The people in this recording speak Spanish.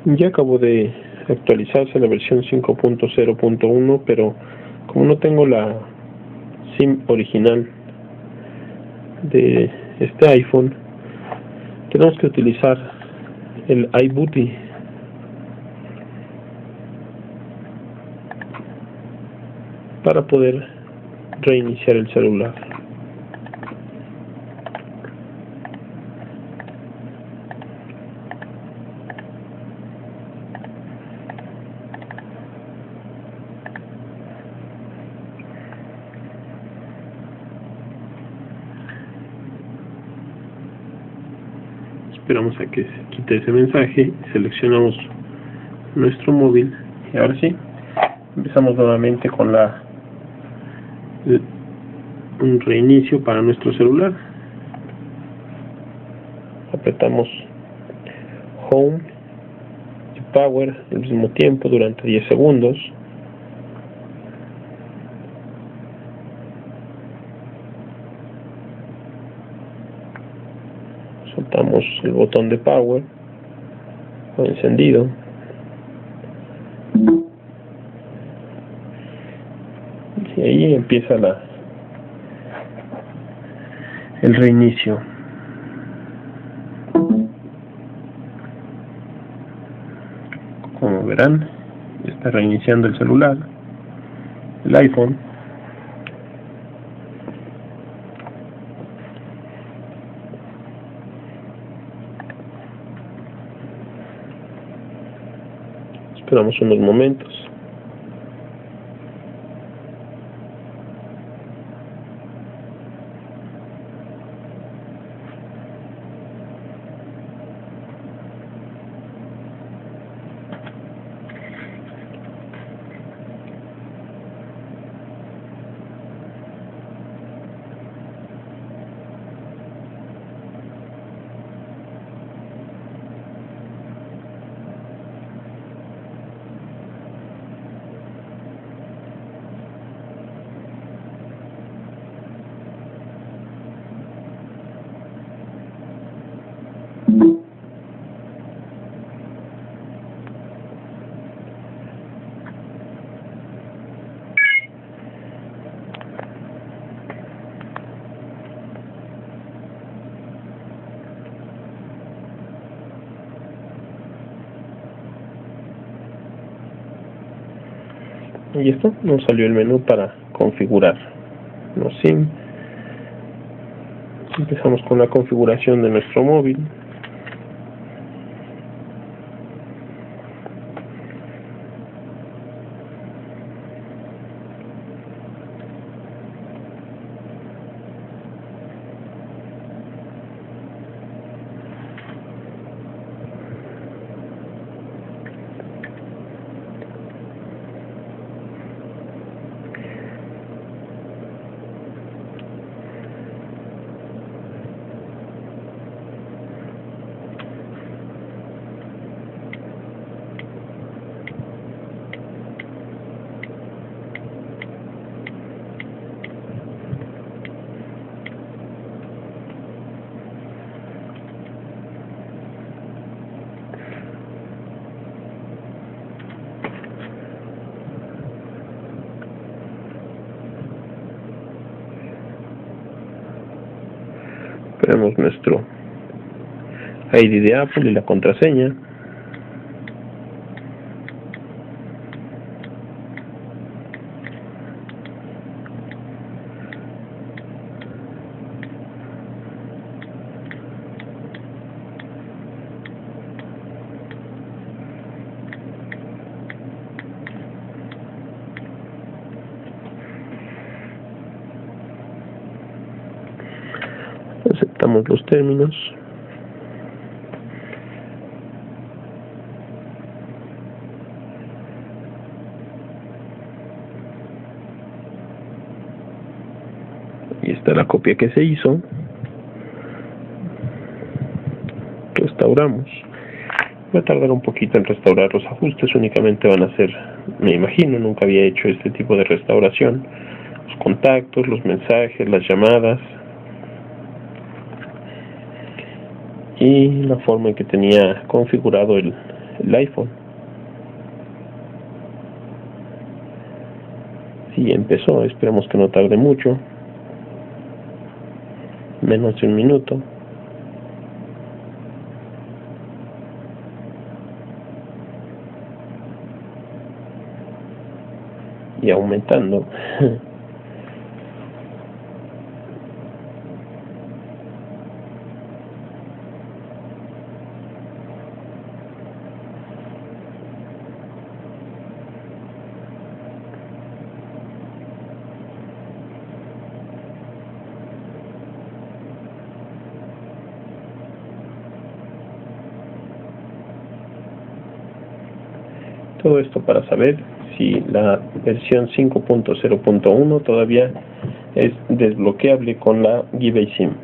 Ya acabó de actualizarse la versión 5.0.1, pero como no tengo la SIM original de este iPhone, tenemos que utilizar el iBooty para poder reiniciar el celular. Esperamos a que se quite ese mensaje, seleccionamos nuestro móvil y ahora sí, empezamos nuevamente con un reinicio para nuestro celular. Apretamos Home y Power al mismo tiempo durante 10 segundos. Soltamos el botón de Power o encendido. Y ahí empieza el reinicio. Como verán, está reiniciando el celular, el iPhone. Esperamos unos momentos. Y esto nos salió el menú para configurar los SIM. Empezamos con la configuración de nuestro móvil. Ponemos nuestro ID de Apple y la contraseña. Aceptamos los términos. Ahí está la copia que se hizo. Restauramos. Va a tardar un poquito en restaurar los ajustes, únicamente van a ser, me imagino, nunca había hecho este tipo de restauración. Los contactos, los mensajes, las llamadas. Y la forma en que tenía configurado el el iPhone. Sí, empezó, esperemos que no tarde mucho, menos de un minuto. Y aumentando. Todo esto para saber si la versión 5.0.1 todavía es desbloqueable con la Give a SIM.